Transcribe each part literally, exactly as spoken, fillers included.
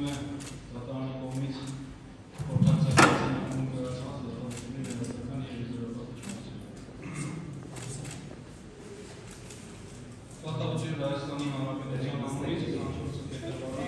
է դատարանի կողմից փորձարկության կայացած դատավորների վերահսկական և եզրափակիչներ։ Կատարություն Հայաստանի Հանրապետության համարից քառասունչորս փետրվարի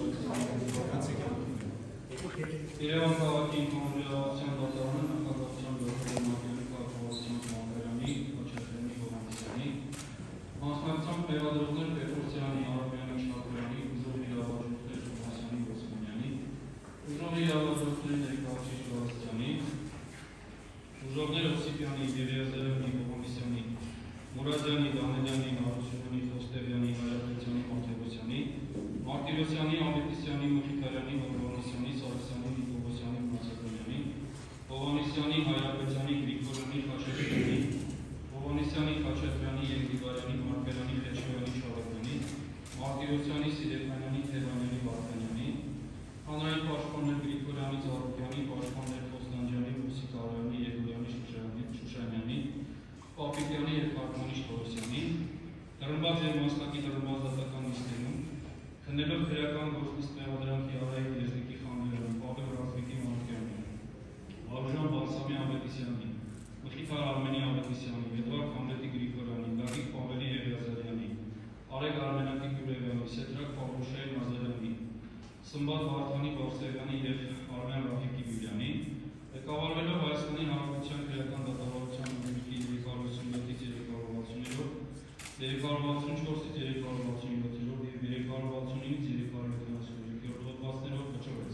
Երևան քաղաքի ինքնուրույնության դատարանը նախագահության դատարանի քաղաքացիական Մամերյանի, Քոչատրյանի, Հովհաննիսյանի մասնակցությամբ մեղադրողներ Պետրոսյանի, Արամյանի, Շաքուրյանի, ուժովի իրավարժողներ Թովմասյանի, Ոսմանյանի, ուժովի իրավարժողների ներկայացուցիչ Գալստյանի, ուժովներ Օսիպյանի, Եղիազարյանի, Հովհաննիսյանի, Մուրադյանի, Դանելյանի, Հարությունյանի, Խոստևյանի, Հայրապետյանի, Մարտիրոսյանի, Մարտիրոսյանի, Ավետիսյանի, Մխիթարյանի, Հովհաննիսյանի, Սարգսյանի, Նիկողոսյանի, Մացակոնյանի, Հովհաննիսյանի, Հայրապետյանի, Գրիգորյանի, Խաչատրյանի, Հովհաննիսյանի, Խաչատրյանի, Եղիգարյանի, Մարկերյանի, Խեչոյանի, Շարոյանի, Մարտիրոսյանի, Սիրեկանյանի, Թևանյանի, Վարդանյանի, հանրային պաշտպաններ Գրիգորյանի, Զարուկյանի, պաշտպաններ Խոստանջյանի, Մուսիկարյանի, Եղորյանի, Շուշանյանի, Պապիկյանի և Քարմանի Շտորոսյանի, դրմբաց և մասնակի դրմբաց դատական նիստերում, քննելով քրեական գործնիստ մեղադրանքի Արայիկ Եզնիկի Խանբերյանի, Պավել Ռազմիկի Մանուկյանի, Վարուժան Բարսամի Ավետիսյանի, Մխիթար Արմենի Ավետիսյանի, Էդվարդ Համլետի Գրիգորյանի, Գագիկ Պավելի Եղիազարյանի, Արեգ Արմենակի Գյուրևյանի, Սեդրակ Պավլուշայի Նազարյանի, Սմբատ Վարդանի Բարսեղյանի և Արմեն Ռաֆիկի Գյուլյանի, ղեկավարվելով Հայաստանի Հանրապետության քրեական դատավարության նոմիկի երեք հարյուր ութսունյոթից երեք հարյուր վաթսուններորդ, երեք հարյուր վաթսունչորսից երեք հարյուր վաթսունյոթերորդ և երեք հարյուր վաթսունինից երեք հարյուր յոթանասունյոթերորդ հոդվածներով կոչվեց։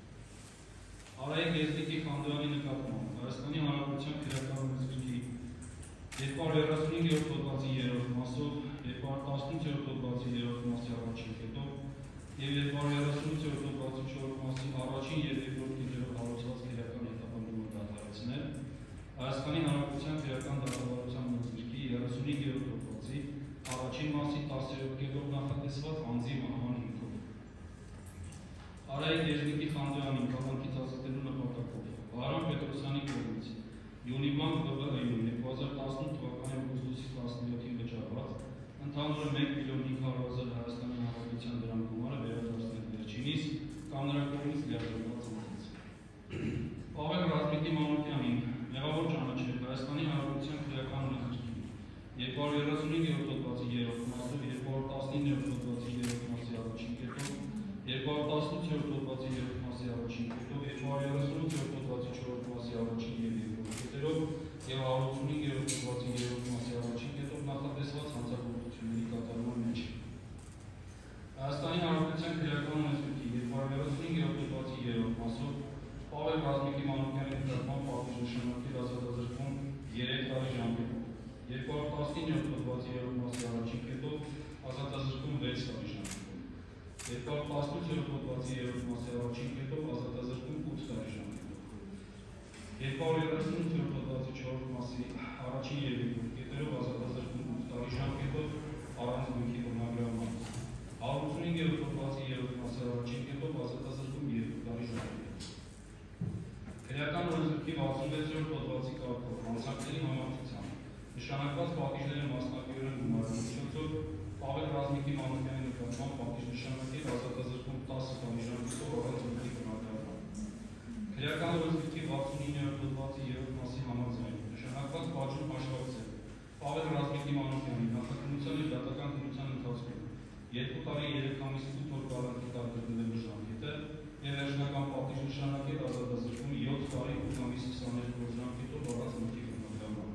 Արայիկ Եզնիկի Խանբերյանի նկատմամբ Հայաստանի Հանրապետության քրեական օրենսգրքի երկու հարյուր երեսունհինգերորդ հոդվածի երրորդ մասով, երկու հարյուր տասնութերորդ հոդվածի երրորդ մասի առաջին կետով և երկու հարյուր երեսունութերորդ հոդվածի չորրորդ մասի առաջին և երկրորդ կետերով հարուցված քրեական հետապնդումը դադարեցնել, Հայաստանի Հանրապետության քրեական դատավարության օրենսգրքի երեսունհինգերորդ հոդվածի առաջին մասի տասներորդ կետով նախատեսված անձի մահվան հիմքով։ Արայիկ Եզնիկի Խանբերյանին կալանքից ազատելու նպատակով Վահրամ Պետրոսյանի կողմից Յունիբանկ վ բ ը երկու հազար տասնութ թվականի օգոստոսի տասնյոթին վճարված ընդհանուր մեկ միլիոն հինգ հարյուր հազար Հայաստանի Հանրապետության դրամ գումարը վերադարձնել վերջինիս կամ նրա կողմից լիազորված անձից։ Պավել Ռազմիկի Մանուկյանին մեղավոր ճանաչել Հայաստանի Հանրապետության քրեական օրենսգրքի երկու հարյուր երեսունհինգերորդ հոդվածի երրորդ մասով, երկու հարյուր տասնիններորդ հոդվածի երրորդ մասի առաջին կետով, երկու հարյուր տասնութերորդ հոդվածի երրորդ մասի առաջին կետով, երկու հարյուր երեսունութերորդ հոդվածի չորրորդ մասի առաջին և երկրորդ կետերով և հարյուր ութսունհինգերորդ հոդվածի երրորդ մասի առաջին կետով նախատեսված հանցագործությունների կատարման մեջ։ Հայաստանի Հանրապետության քրեական օրենսգրքի երկու հարյուր երեսունհինգերորդ հոդվածի երրորդ մասով Պավել Ռազմիկի Մանուկյանի նկատմամբ պատժ նշանակել ազատազրկում երեք տարի ժամկետով, երկու հարյուր տասնիններորդ հոդվածի երրորդ մասի առաջին կետով ազատազրկում վեց տարի ժամկետով, երկու հարյուր տասնութերորդ հոդվածի երրորդ մասի առաջին կետով ազատազրկում ութ տարի ժամկետով, երկու հարյուր երեսունութերորդ հոդվածի չորրորդ մասի առաջին և երկրորդ կետերով ազատազրկում ութ տարի ժամկետով առանց գույքի բռնագրավման, հարյուր ութսունհինգերորդ հոդվածի երրորդ մասի առաջին կետով ազատազրկում երկու տարի ժամկետով։ Քրեական օրենսգրքի վաթսունվեցերորդ հոդվածի կարգով հանցանքների համակցությամբ նշանակված պատիժների մասնակիորեն գումարելու միջոցով Պավել Ռազմիկի Մանուկյանի նկատմամբ պատիժ նշանակել ազատազրկում տասը տարի ժամկետով առանց գույքի բռնագրավման։ Քրեական օրենսգրքի վաթսունիններորդ հոդվածի երրորդ մասի համաձայն նշանակված պատժում հաշվարկել Պավել Ռազմիկի Մանուկյանի նախաքննության և դատական քննության ընթացքում երկու տարի երեք ամիս ութ օր կալանքի տակ գտնվելու ժամկետը և վերջնական պատիժ նշանակել ազատազրկում յոթ տարի ութ ամիս քսաներկու օր ժամկետով առանց գույքի բռնագրավման։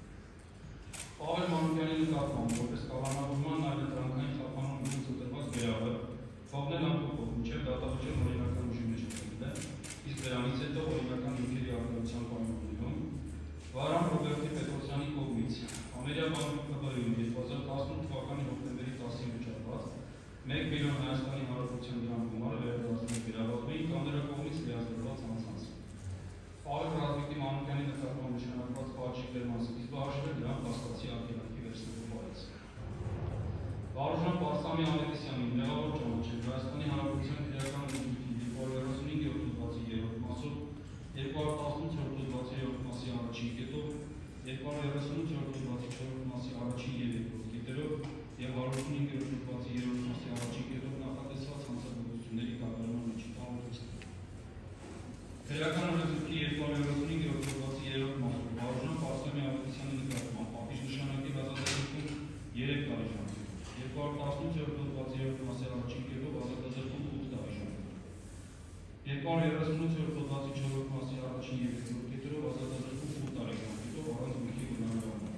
Պավել Մանուկյանի նկատմամբ որպես կալանավորման այլընտրանքային խափանուն ուղղված ընտրված գրավը թողնել ամփոփող մինչև դատավճիռ օրինական ուժի մեջ մտնելը, իսկ դրանից հետո օրինական հիմքերի արտադրության պայմաններում Վահրամ Ռոբերտի Պետրոսյանի կողմից Ամերիա բանկի կ բ ը-ում երկու հազար տասնութ թվականի հոկտեմբերի տասին վճարված մեկ միլիոն Հայաստանի Հանրապետության դրամ գումարը վերադարձնել գրավվածներին կամ նրա կողմից լիազորված անձանց։ Պավել Ռազմիկի Մանուկյանի նկատմամբ նշանակված պատժի բերման սկիզբը հաշվել նրան փաստացի արգելանքի վերցնելու պարից։ Վարուժան Բարսամի Ավետիսյանին մեղավոր ճանաչել Հայաստանի Հանրապետության քրեական օրենսգրքի երկու հարյուր երեսունհինգերորդ հոդվածի երրորդ մասով, երկու հարյուր տասնութերորդ հոդվածի երրորդ մասի առաջին կետով, երկու հարյուր երեսունութերորդ հոդվածի չորրորդ մասի առաջին և երկրորդ կետերով և հարյուր ութսունհինգերորդ հոդվածի երրորդ մասի առաջին կետով նախատեսված հանցագործությունների Քրեական օրենսգրքի երկու հարյուր յոթանասունհինգ հոդվածի երրորդ մասով Վարուժան Պարսկամի Ավետիսյանի նկատմամբ պատիժ նշանակել ազատազրկում երեք տարի ժամկետով, երկու հարյուր տասնութ հոդվածի երրորդ մասի առաջին կետով ազատազրկում ութ տարի ժամկետով, երկու հարյուր երեսունութ հոդվածի չորրորդ մասի առաջին և երկրորդ կետերով ազատազրկում ութ տարի ժամկետով առանց գույքի բնավորման։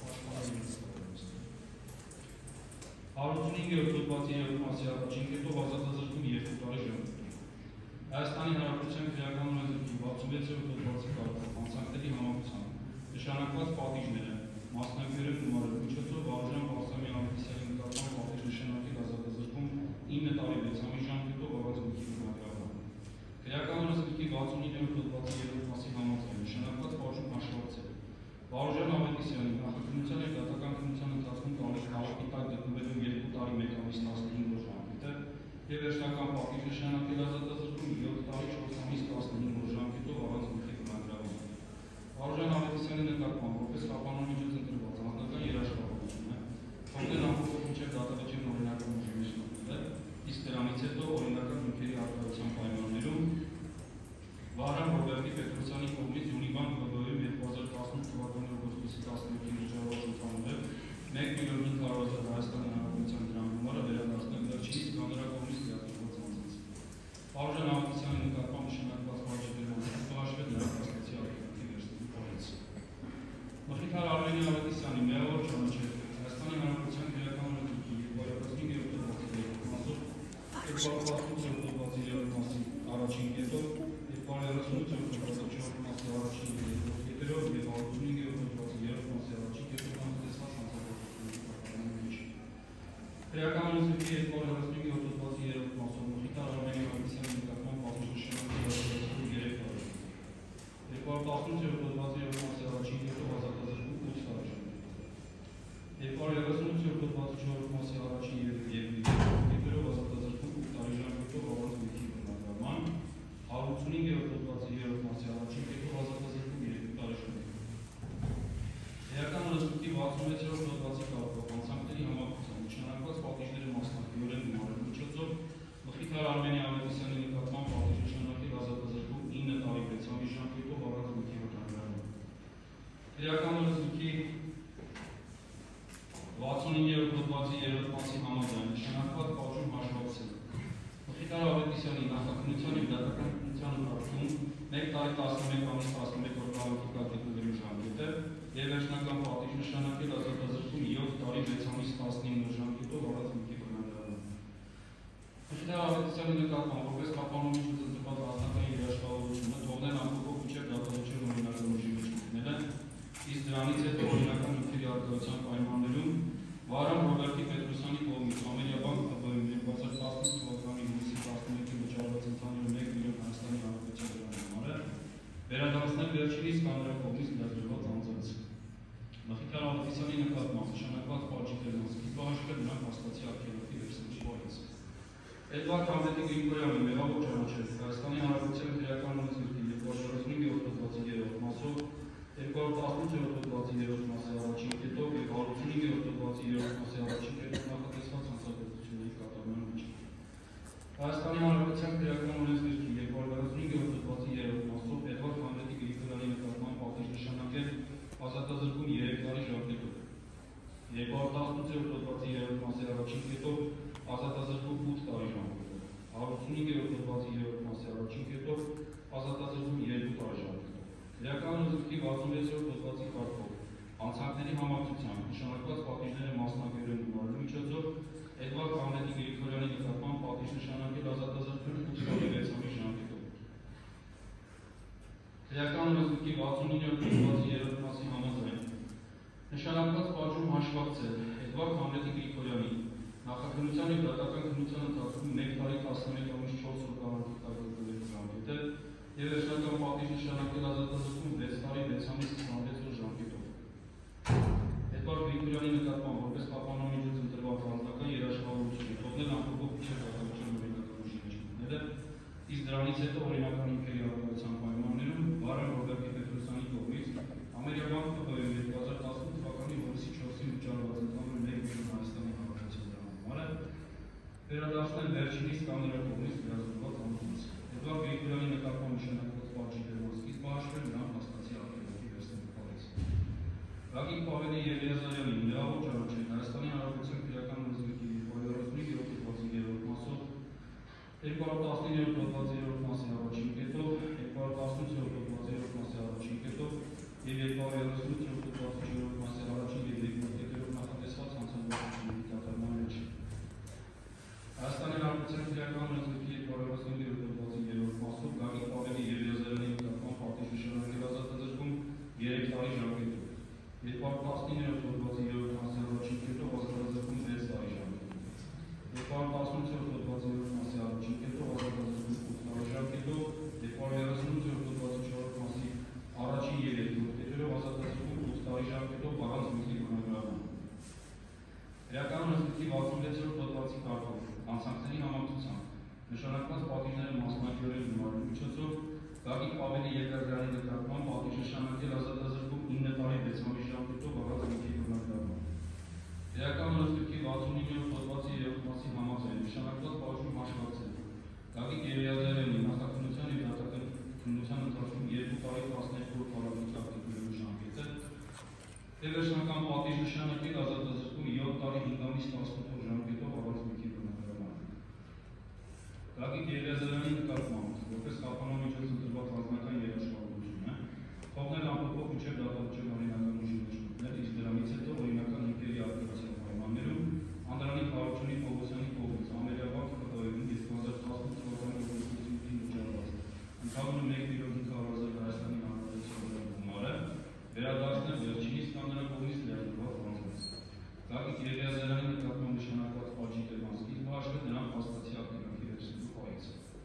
հարյուր ութանհինգ հոդվածի երրորդ մասի առաջին կետով ազատազրկում երկու տարի ժամկետով։ Հայաստանի Հանրապետության քրեական օրենսգրքի վաթսունվեցերորդ հոդվածի կարգով հանցանքների համակցությամբ նշանակված պատիժները մասնակցորեն գումարելու միջոցով Վարուժան Պարսկամի Ավետիսյանի նկատմամբ պատիժ նշանակել ազատազրկում ինը տարի վեց ամիս ժամկետով առանց գույքի բնավորման։ Քրեական օրենսգրքի վաթսունիններորդ հոդվածի երրորդ մասի համաձայն նշանակված պատժում հաշվարկցել Վարուժան Ավետիսյանի նախաքննության և դատական քննության ընթացքում տալիս քաղաքի տակ գտնվելու երկու տարի մեկ ամիս տասնհինգ օր ժամկետը և վերջնական պատիժ նշանակել ազատազրկում յոթ տարի չորս ամիս տասնհինգ օր ժամկետով առանց գույքի բնագրավման։ Վարուժան Ավետիսյանի նկատմամբ որպես խափանող միջոց ընտրված անձնական երաշխավորությունը թողնել ամփոփող մինչև դատավճիռն օրինական ուժի մեջ մտնել, իսկ դրանից հետո օրինական հիմքերի առկայության պայմաններում Վահրամ Ռոբերտի Պետրոսյանի կողմից Յունիբանկ Բ Բ Ում երկու հազար տասնութ թվականի օգոստոսի տասնյոթին միջավայր ընդհանրել մեկ միլիոն հինգ հարյուր հազար Հայաստանի Հանրապետության դրամ գումարը վերադարձնել վերջինիս կամ նրա կողմից լիազորված անձանց։ Վարուժան Ավետիսյանի նկատմամբ նշանակված պատժիգներով հաշվել նրա կասկածի արգելքի վերցնելու օրենս։ Մխիթար Արմենի Ավետիսյանի մեղավոր ճանաչել Հայաստանի Հանրապետության քրեական օրենսգրքի երկու հարյուր յոթանասունհինգ հոդվածի երրորդ մասով, երկու հարյուր տասնութ հոդվածի երրորդ մասի առաջին կետով, երկու հարյուր երեսունութ հոդվածի չորրորդ մասի առաջին և երկրորդ կետերով և հարյուր ութանհինգ հոդվածի երրորդ մասի առաջին կետով համատեսված հանցագործությունների կատարման մեջ։ Քրեական օրենսգրքի երկու հարյուր երեսունհինգ հոդվածի երրորդ մասով Մխիթար Արմենի Ավետիսյանի նկատմամբ պատիժ նշանակել ազատազրկում երեք տարի ժամկետով, երկու հարյուր տասնութ հոդվածի երրորդ մասի առաջին կետով ազատազրկում ութ տարի ժամկետով, երկու հարյուր երեսունութ հոդվածի չորրորդ մասի առաջին և երկրորդ կետերով ազատազրկում ութ տարի ժամկետով առանց գույքի բնագրավման, հարյուր ութանհինգ հոդվածի երրորդ մասի առաջին կետով ազատազրկում երկու տարի ժամկետով։ Քրեական օրենսգրքի վաթսունվեցերորդ հոդվածի կարգով հանցանքների համակցությամբ նշանակված պատիժները մասնակցորեն գումարելու միջոցով Մխիթար Արմենի Ավետիսյանի նկատմամբ պատիժ նշանակել ազատազրկում ինը տարի վեց ամիս ժամկետով առանց գույքի բնագրավման։ Քրեական օրենսգրքի վաթսունիններորդ հոդվածի երրորդ մասի համաձայն նշանակված պատժում հաշվարկցել Մխիթար Ավետիսյանի նախաքննության և դատական քննության ընթացքում մեկ տարի տասնմեկ ամիս տասնմեկ օր քաղաքի տակ գտնվելու ժամկետը և վերջնական պատիժ նշանակել ազատազրկում յոթ տարի վեց ամիս տասնհինգ օր ժամկետով առանց գույքի բնագրավման։ Մխիթար Ավետիսյանի նկատմամբ որպես խափանող միջոց ընտրված անձնական երաշխավորությունը թողնել ամփոփող մինչև դատավճիռն օրինական ուժի մեջ մտնելը, իսկ դրանից հետո օրինական հիմքերի առկայության պայմաններում Վահրամ Ռոբերտի Պետրոսյանի կողմից Ամերիաբանկ Բ Բ Ում երկու հազար տասնութ թվականի հունիսի տասնմեկին վճարված ընդհանուր մեկ միլիոն Հայաստանի Հանրապետության դրամ գումարը վերադարձնել վերջինիս կամ նրա կողմից լիազորված անձանց։ Մխիթար Ավետիսյանի նկատմամբ նշանակված պատժիգներով սկիզբը հաշվել նրան կասկածի արգելքի վերցնելու օրենս։ Էդվարդ Համլետի Գրիգորյանի մեղավոր ճանաչել Հայաստանի Հանրապետության քրեական օրենսգրքի երկու հարյուր երեսունհինգ հոդվածի երրորդ մասով, երկու հարյուր տասնութ հոդվածի երրորդ մասի առաջին կետով և հարյուր ութանհինգ հոդվածի երրորդ մասի առաջին կետով նախատեսված հանցագործությունների կատարման մեջ։ Հայաստանի Հանրապետության քրեական օրենսգրքի երկու հարյուր երեսունհինգ հոդվածի երրորդ մասով Էդվարդ Համլետի Գրիգորյանի նկատմամբ պատիժ նշանակել ազատազրկում երեք տարի ժամկետով, երկու հարյուր տասնութ հոդվածի երրորդ մասի առաջին կետով ազատազրկում ութ տարի ժամկետով, հարյուր ութանհինգ հոդվածի երրորդ մասի առաջին կետով ազատազրկում երկու տարի ժամկետով։ Քրեական օրենսգրքի վաթսունվեցերորդ հոդվածի կարգով հանցանքների համակցությամբ նշանակված պատիժները մասնակցորեն գումարելու միջոցով Էդվարդ Համլետի Գրիգորյանի նկատմամբ պատիժ նշանակել ազատազրկում ութ տարի վեց ամիս ժամկետով։ Քրեական օրենսգրքի վաթսունիններորդ հոդվածի երրորդ մասի համաձայն նշանակված պատժում հաշվարկցել Էդվարդ Համլետի Գրիգորյանի նախաքննության և դատական քննության ընթացքում մեկ տարի տասնմեկ ամիս չորս օր քաղաքի տակ գտնվելու ժամկետը և վերջնական պատիժ նշանակել ազատազրկում վեց տարի վեց ամիս քսանվեց օր ժամկետով։ Էդվարդ Գրիգորյանի նկատմամբ որպես խափանող միջոց ընտրված անձնական երաշխավորությունը թողնել ամփոփող մինչև դատավճիռն օրինական ուժի մեջ մտնել, իսկ դրանից հետո օրինական հիմքերի առկայության պայմաններում Վահրամ Ռոբերտի Պետրոսյանի կողմից Ամերիաբանկ Բ Բ Ում երկու հազար տասնութ թվականի հունիսի չորսին վճարված ընդհանուր մեկ միլիոն Հայաստանի Հանրապետության դրամ գումարը վերադարձնել վերջինիս կամ նրա կողմից լիազորված անձանց։ Էդվարդ Գրիգորյանի նկատմամբ նշանակված պատժի երկու հարյուր տասնինը հոդվածի երրորդ մասի առաջին կետով, երկու հարյուր տասնութ հոդվածի երրորդ մասի առաջին կետով և երկու հարյուր երեսունութ հոդվածի չորրորդ մասի առաջին և երկրորդ կետերով նախատեսված հանցագործությունների կատարման մեջ։ Հայաստանի Հանրապետության Քրեական օրենսգրքի երկու հարյուր երեսունհինգ հոդվածի երրորդ մասով Գագիկ Պավելի և Եղիազարյանի նկատմամբ պատիժ նշանակել ազատազրկում երեք տարի ժամկետով, երկու հարյուր տասնինը հոդվածի երրորդ մասի առաջին կետով ազատազրկում վեց տարի ժամկետով, երկու հարյուր տասնութ հոդվածի երրորդ մասի առաջին կետով ազատազրկում ութ տարի ժամկետով, երկու հարյուր երեսունութ հոդվածի չորրորդ մասի առաջին և երկրորդ կետերով ազատազրկում ութ տարի ժամկետով առանց մուտքի բնագրավման։ Քրեական օրենսգրքի վաթսունվեցերորդ հոդվածի կարգով հանցանքների համակցությամբ նշանակված պատիժները մասնակիորեն գումարելու միջոցով Գագիկ Պավելի և Եղիազարյանի նկատմամբ պատիժ նշանակել ազատազրկում ինը տարի վեց ամիս ժամկետով առանց մուտքի բնագրավման։ Քրեական օրենսգրքի վաթսունիններորդ հոդվածի երրորդ մասի համաձայն նշանակված պատժում հաշվարկել Գագիկ Եղիազարյանի նախաքննության և դատական քննության ընթացքում երկու տարի տասներկու օր կալանության գտնվելու ժամկետը և վերջնական պատիժ նշանակել ազատազրկում յոթ տարի հինգ ամիս տասնութ օր ժամկետով առանց մուտքի բնագրավման։ Գագիկ Եղիազարյանի նկատմամբ որպես խափանամիջոց ընտրված անձնական երաշխավորությունը թողնել ամփոփող մինչև դատավճիռ օրինական ուժի մեջ մտնել, իսկ դրանից հետո օրինական հիմքերի արտադրության պայմաններում Անդրանիկ Հարությունի Պողոսյանի կողմից ամերավանք ՀՀ-ում երկու հազար տասնութ թվականի օգոստոսի ութին վճարված ընդհանուր մեկ միլիոն հինգ հարյուր հազար Հայաստանի Հանրապետության գումարը վերադարձնել վերջինիս կամ նրա կողմից լիազորված անձանց։ Գագիկ Եղիազարյանի նկատմամբ նշանակված պատժի տևան սկիզբը հաշվի նրան փաստացի ակտիվակի վերցնելու պահից։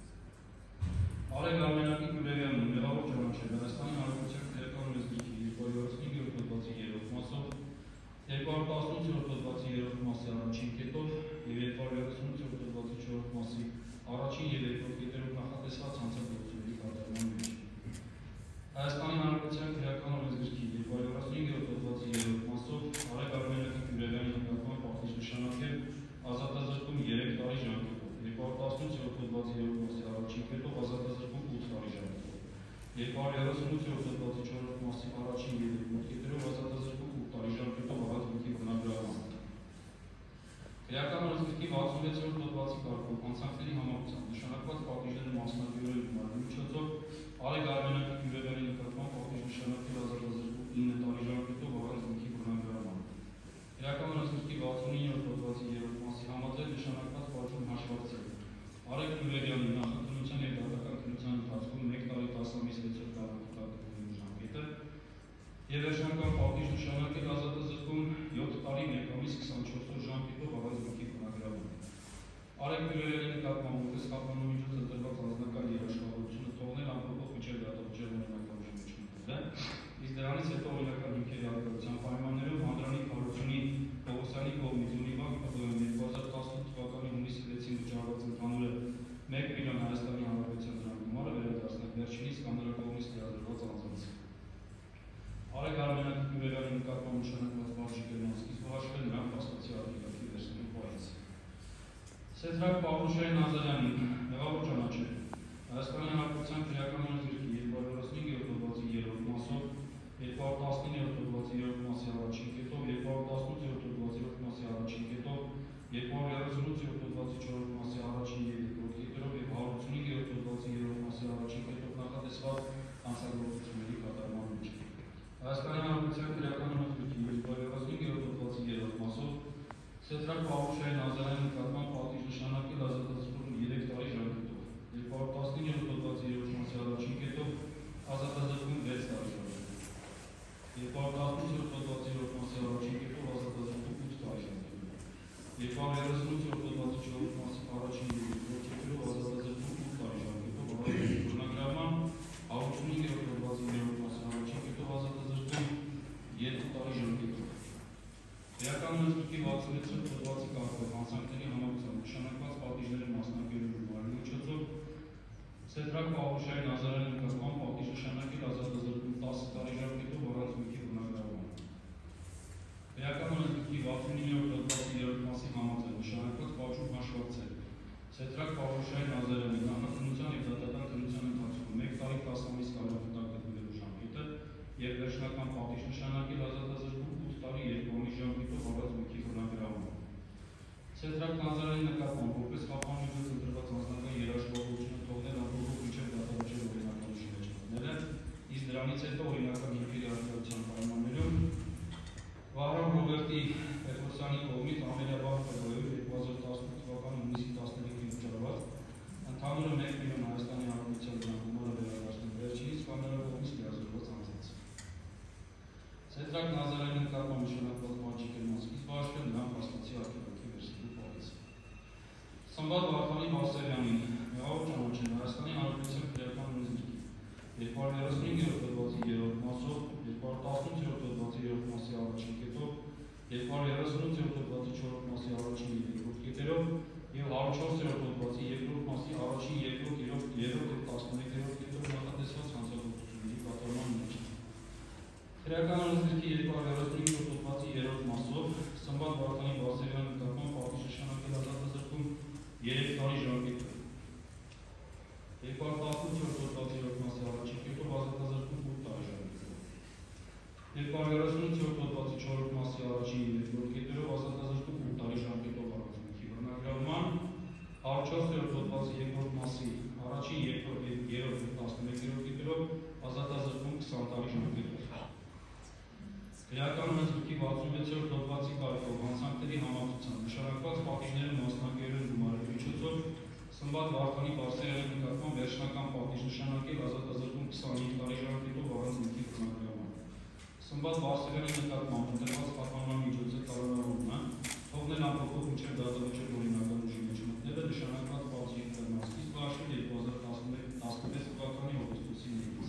Արեգ Արմենակի Գյուլևյանն մեղավոր ճանաչել Հայաստանի Հանրապետության Քրեական օրենսգրքի երկու հարյուր երեսունհինգ հոդվածի երրորդ մասով, երկու հարյուր տասնութ հոդվածի երրորդ մասի առաջին կետով և երկու հարյուր երեսունութ հոդվածի չորրորդ մասի առաջին և երկրորդ կետերով նախատեսված հանցագործությունների կատարման մեջ։ Հայաստանի Հանրապետության Քրեական օրենսգրքի երկու հարյուր երեսունհինգ հոդվածի երրորդ մասով Արեգ Արմենակի Գյուլևյանի նկատմամբ պատիժ նշանակել ազատազրկում երեք տարի ժամկետով, երկու հարյուր տասնութ հոդվածի երրորդ մասի առաջին կետով ազատազրկում ութ տարի ժամկետով, երկու հարյուր երեսունութ հոդվածի չորրորդ մասի առաջին և երկրորդ կետերով ազատազրկում ութ տարի ժամկետով առանց մուտքի բնագրավման։ Քրեական օրենսգրքի վաթսունվեցերորդ հոդվածի կարգով հանցանքների համակցությամբ նշանակված պատիժները մասնակիորեն գումարելու միջոցով Արեգ Արմենակի Գյուլևյանի նկատմամբ պատիժ նշանակել ազատազրկում ինը տարի ժամկետով առանց մուտքի բնագրավման։ Քրեական օրենսգրքի վաթսունիններորդ հոդվածի երրորդ մասի համաձայն նշանակված պատժում հաշվարկել Արեգ Գյուլևյանի նախաքննության և դատական քննության ընթացքում մեկ տարի տաս ամիս վեց օր կալանքուտակելու ժամկետը և վերջնական պատիժ նշանակել ազատազրկում յոթ տարի մեկ ամիս քսանչորս օր ժամկետով առանց մուտքի բնագրավման։ Արեգ Գյուլևյանի նկատմամբ որպես խափանամիջոց ընտրված անձնական երաշխավորությունը թողնել ամփոփող մինչև դատավճիռ օրինական ուժի մեջ մտնել, իսկ դրանից հետո օրինական հիմքերի արտադրության պայմաններում Անդրանիկ Հարությունի Պողոսյանի կողմից Ունիվանք ՀՀ-ում երկու հազար տասնութ թվականի հունիսի վեցին վճարված ընդհանուր մեկ միլիոն Հայաստանի Հանրապետության գումարը վերադարձնել վերջինիս կամ նրա կողմից լիազորված անձանց։ Արեգ Արմենակի Գյուլևյանի նկատմամբ նշանակված պատժի տևան սկիզբը հաշվել նրան փաստացի ակտիվակի վերցնելու պահից։ Սեդրակ Պավլուշային Նազարյանին մեղավոր ճանաչել Հայաստանի Հանրապետության Քրեական օրենսգրքի երկու հարյուր երեսունհինգ հոդվածի երրորդ մասով, երկու հարյուր տասնինը հոդվածի երրորդ մասի առաջին կետով, երկու հարյուր տասնութ հոդվածի երրորդ մասի առաջին կետով, երկու հարյուր երեսունութ հոդվածի չորրորդ մասի առաջին և երկրորդ կետերով և հարյուր ութսունհինգ հոդվածի երրորդ մասի առաջին կետով նախատեսված հանցագործությունների կատարման մեջ։ Հայաստանի Հանրապետության Քրեական օրենսգրքի երկու հարյուր երեսունհինգ հոդվածի երրորդ մասով Սեդրակ Պավլուշային Նազարյանի նկատմամբ պատիժ նշանակել ազատազրկում երեք տարի ժամկետով, երկու հարյուր տասնինը հոդվածի երրորդ մասի առաջին կետով ազատազրկում վեց տարի ժամկետով, երկու հարյուր տասնութ հոդվածի երրորդ մասի առաջին կետով ազատազրկում ութ տարի ժամկետով, երկու հարյուր երեսունութ հոդվածի չորրորդ մասի առաջին և երկրորդ կետերով ազատազրկում ութ տարի ժամկետով առանց մուտքի բնագրավման, հարյուր ութսունհինգ հոդվածի երրորդ մասի առաջին կետով ազատազրկում երկու տարի ժամկետով։ Քրեական օրենսգրքի վաթսունվեցերորդ հոդվածի կարգով հանցանքների համակցությամբ նշանակված պատիժները մասնակիորեն գումարելու միջոցով Սեդրակ Պավլուշային Նազարյանի նկատմամբ պատիժ նշանակել ազատազրկում տասը տարի ժամկետով առանց մուտքի բնագրավման։ Քրեական օրենսգրքի վաթսունիններորդ հոդվածի երրորդ մասի համաձայն նշանակված պատժում հաշվարկել Սեդրակ Պավլուշային Նազարյանի նախաքննության և դատական քննության ընթացքում մեկ տարի տաս ամիս կալանքուտակ գտնվելու ժամկետը և վերջնական պատիժ նշանակել ազատազրկում ութ տարի երկու ամիս ժամկետով առանց մուտքի բնագրավման։ Սեդրակ Նազարյանի նկատմամբ որպես խափանամիջոց ընտրված անձնական հետո օրինական հիմքերի արտադրության պայմաններում Վահրամ Ռոբերտի Պետրոսյանի կողմից ամենաբար ֆեբրուարի երկու հազար տասնութ թվականի հունիսի տասներեքին վճարված ընդհանուր մեկ միլիոն Հայաստանի Հանրապետության գումարը վերադարձնել վերջինիս կամ նրա կողմից լիազորված անձանց։ Սեդրակ Նազարյանի նկատմամբ նշանակված բանջի կրման սկիզբը հաշվել նրան փաստացի արգելքի վերցնելու պահից։ Սմբատ Վարդանի Բաղսարյանին մեղավոր ճանաչել Հայաստանի Հանրապետության քրեական օրենսգիրքի երկու հարյուր երեսունհինգերորդ հոդվածի երրորդ մասով, երկու հարյուր տասնութերորդ հոդվածի երրորդ մասի առաջին կետով, երկու հարյուր երեսունութերորդ հոդվածի չորրորդ մասի առաջին և երկրորդ կետերով և հարյուր չորսերորդ հոդվածի երկրորդ մասի առաջին, երկրորդ, երրորդ և տասնմեկերորդ կետով նախատեսված հանցագործությունների կատարման մեջ։ Քրեական օրենսգիրքի երկու հարյուր երեսունհինգերորդ հոդվածի երրորդ մասով Սմբատ Վարդանի Բաղսարյանի նկատմամբ պատիժ նշանակել ազատազրկում երեք տարի ժամկետով։ Երկու հարյուր տասնութերորդ հոդվածի երրորդ մասի առաջին կետով ազատազրկում ութ տարի ժամկետով։ Երկու հարյուր երեսունութերորդ հոդվածի չորրորդ մասի առաջին և երկրորդ կետերով ազատազրկում ութ տարի ժամկետով առանձնքի բռնագրավման, հարյուր չորսերորդ հոդվածի երկրորդ մասի առաջին, երկրորդ, երրորդ և տասնմեկերորդ կետերով ազատազրկում քսան տարի ժամկետով։ Քրեական օրենսգիրքի վաթսունվեցերորդ հոդվածի կարգով հանցանքների համակցությամբ նշանակված պատիժները մասնակերել գումարելու միջոցով Սմբատ Վարդանի Բաղսարյանի նկատմամբ վերջնական պատիժ նշանակել ազատազրկում քսանհինգ տարի ժամկետով առանց միտքի բռնագրավման։ Սմբատ Բաղսարյանի նկատմամբ ընտրված խափանման միջոցը կառավարումն է թողնել անփոփոխ մինչև դատավճիռ օրինական ուժի մեջ մտնելը նշանակված պատժի կրման սկիզբը հաշվել երկու հազար տասնվեց թվականի օգոստոսի մեկից։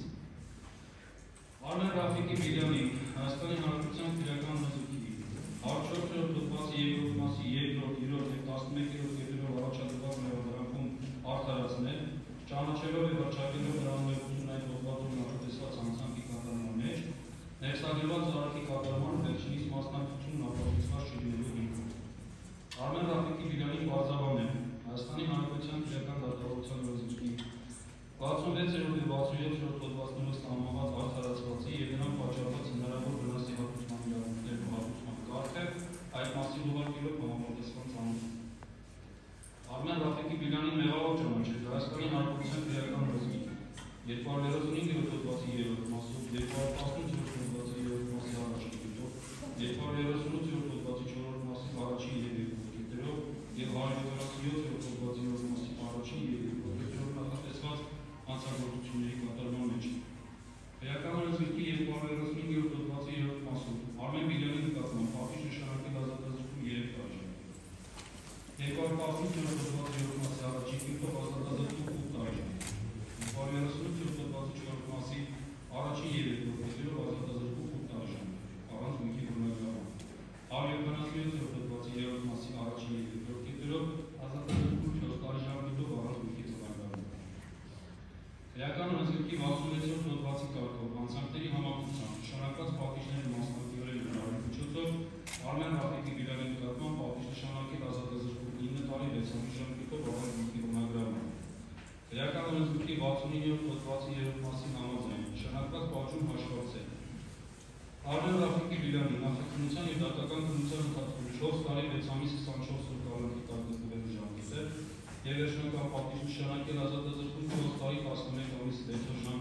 Արմեն Ռաֆիկի Բիլյանի Հայաստանի Հանրապետության քրեական օրենսգիրքի հարյուր չորսերորդ հոդվածի երկրորդ մասի երկրորդ, երրորդ և տասնմեկերորդ կետերով առաջադրված մեղադրանքում արդարացնել, ճանաչելով և հռչակելով նրան ուղղություն այդ հոդվածով նախատեսված հանցանքի կատարման մեջ, ներսագրված արարքի կատարման վերջինիս մասնակցությունն ապացուցված չլինելու հիմքով։ Արմեն Ռաֆիկի Բիլյանին պարզաբանել Հայաստանի Հանրապետության քրեական դատավարության օրենսգիրքի վաթսունվեցերորդ և վաթսունյոթերորդ հոդվածներով սահմանված արդարացվածի և նրան պատճառված հնարավոր վնասի հատուցման իրավունքներն ու հատուցման կարգը այդ մասին ուղարկելով համապատասխան ծանոթ։ Արմեն Ռաֆիկի Բիլյանին մեղավոր ճանաչել Հայաստանի Հանրապետության քրեական օրենսգիրքի երկու հարյուր երեսունհինգերորդ հոդվածի երրորդ մասով, երկու հարյուր տասնութերորդ հոդվածի երրորդ մասի առաջին կետով, երկու հարյուր երեսունութերորդ հոդվածի չորրորդ մասի առաջին և երկրորդ կետերով և հարյուր յոթանասունյոթերորդ հոդվածի երրորդ մասի առաջին և երկրորդ կետերով նախատեսված հանցագործությունների կատարման մեջ։ Քրեական օրենսգիրքի երկու հարյուր երեսունհինգերորդ հոդվածի երրորդ մասով Արմեն Բիլյանի նկատմամբ պատիժ նշանակել ազատազրկում երեք տարի ժամկետով։ Երկու հարյուր տասնութերորդ հոդվածի երրորդ մասի առաջին կետով ազատազրկում ութ տարի ժամկետով։ Երկու հարյուր երեսունութերորդ հոդվածի չորրորդ մասի առաջին և երկրորդ կետերով ազատազրկում ութ տարի ժամկետով առանց միտքի բռնագրավման։ հարյուր յոթանասունյոթերորդ հոդվածի երրորդ մասի առաջին և երկրորդ կետերով ազատազրկում չորս տարի ժամկետով առանց միտքի բռնագրավման։ Քրեական օրենսգիրքի վաթսունվեցերորդ հոդվածի կարգով հանցանքների համակցությամբ նշանակված պատիժների մասնակցելու միջոցով Արմեն Ռաֆիկի Բիլյանի նկատմամբ պատիժ նշանակել ազատազրկում ինը տարի վեցամյա ժամկետով առանց միտքի բռնագրավման։ Քրեական օրենսգիրքի վաթսունիններորդ հոդվածի երրորդ մասի համաձայն նշանակված պատժում հաշվարկել Արմեն Ռաֆիկի Բիլյանի նախաքննության և դատական քննության ընթացքում չորս տարի վեց ամիս հիսանչորս օր կալանքի տակ գտնվելու ժամկետը և վերջնական պատիժ նշանակել ազատազրկում չորս տարի տասնմեկ ամիս վեց օր